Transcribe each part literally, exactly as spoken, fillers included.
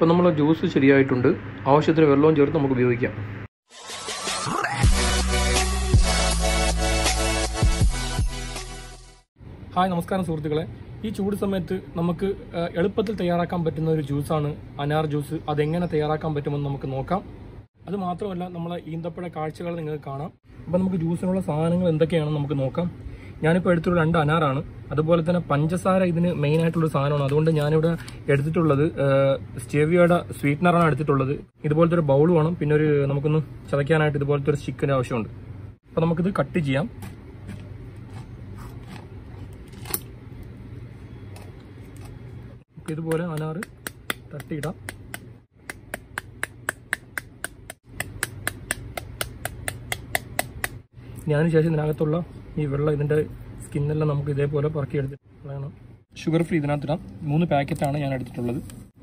ഇപ്പോൾ നമ്മൾ ജ്യൂസ് ശരിയായിട്ടുണ്ട്. ആവശ്യത്തിന് വെള്ളവും ചേർത്ത് നമുക്ക് ഉപയോഗിക്കാം. ഹായ്, നമസ്കാരം സുഹൃത്തുക്കളെ. ഈ ചൂട് സമയത്ത് നമുക്ക് എളുപ്പത്തിൽ തയ്യാറാക്കാൻ പറ്റുന്ന ഒരു ജ്യൂസാണ് അനാർ ജ്യൂസ്. അതെങ്ങനെ തയ്യാറാക്കാൻ പറ്റുമെന്ന് നമുക്ക് നോക്കാം. അത് മാത്രമല്ല, നമ്മളെ ഈന്തപ്പഴ കാഴ്ചകൾ നിങ്ങൾക്ക് കാണാം. അപ്പോൾ നമുക്ക് ജ്യൂസിനുള്ള സാധനങ്ങൾ എന്തൊക്കെയാണെന്ന് നമുക്ക് നോക്കാം. ഞാനിപ്പോൾ എടുത്തുള്ള രണ്ട് അനാറാണ്. അതുപോലെ തന്നെ പഞ്ചസാര ഇതിന് മെയിൻ ആയിട്ടുള്ളൊരു സാധനമാണ്. അതുകൊണ്ട് ഞാനിവിടെ എടുത്തിട്ടുള്ളത് സ്റ്റേവിയയുടെ സ്വീറ്റ്നറാണ് എടുത്തിട്ടുള്ളത്. ഇതുപോലത്തെ ഒരു ബൗൾ വേണം. പിന്നെ ഒരു നമുക്കൊന്ന് ചതയ്ക്കാനായിട്ട് ഇതുപോലത്തെ ഒരു സ്റ്റിക്കിൻ്റെ ആവശ്യമുണ്ട്. അപ്പോൾ നമുക്കിത് കട്ട് ചെയ്യാം. ഇതുപോലെ അനാറ് തട്ടിയിടാം. ഇനി അതിനുശേഷം ഇതിനകത്തുള്ള ഈ വെള്ളം, ഇതിൻ്റെ സ്കിന്നെല്ലാം നമുക്ക് ഇതേപോലെ പറക്കിയെടുത്തിട്ട് കളയണം. ഷുഗർ ഫ്രീ ഇതിനകത്തിടാം. മൂന്ന് പാക്കറ്റാണ് ഞാൻ എടുത്തിട്ടുള്ളത്.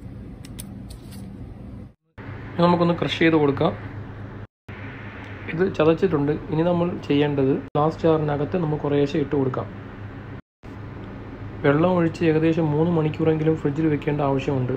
നമുക്കൊന്ന് ക്രഷ് ചെയ്ത് കൊടുക്കാം. ഇത് ചതച്ചിട്ടുണ്ട്. ഇനി നമ്മൾ ചെയ്യേണ്ടത് ഗ്ലാസ് ജാറിനകത്ത് നമുക്ക് കുറേശ്ശെ ഇട്ട് കൊടുക്കാം. വെള്ളം ഒഴിച്ച് ഏകദേശം മൂന്ന് മണിക്കൂറെങ്കിലും ഫ്രിഡ്ജിൽ വെക്കേണ്ട ആവശ്യമുണ്ട്.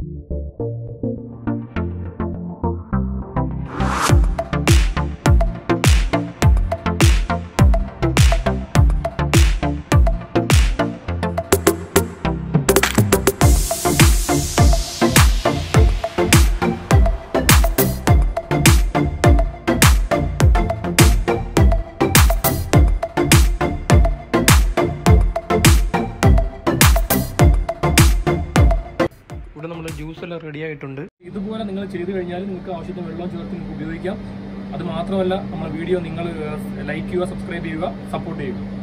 ഇവിടെ നമ്മുടെ ജ്യൂസ് എല്ലാം റെഡി ആയിട്ടുണ്ട്. ഇതുപോലെ നിങ്ങൾ ചെയ്ത് കഴിഞ്ഞാൽ നിങ്ങൾക്ക് ആവശ്യത്തിന് വെള്ളം ചേർത്ത് നിങ്ങൾക്ക് ഉപയോഗിക്കാം. അത് മാത്രമല്ല, നമ്മുടെ വീഡിയോ നിങ്ങൾ ലൈക്ക് ചെയ്യുക, സബ്സ്ക്രൈബ് ചെയ്യുക, സപ്പോർട്ട് ചെയ്യുക.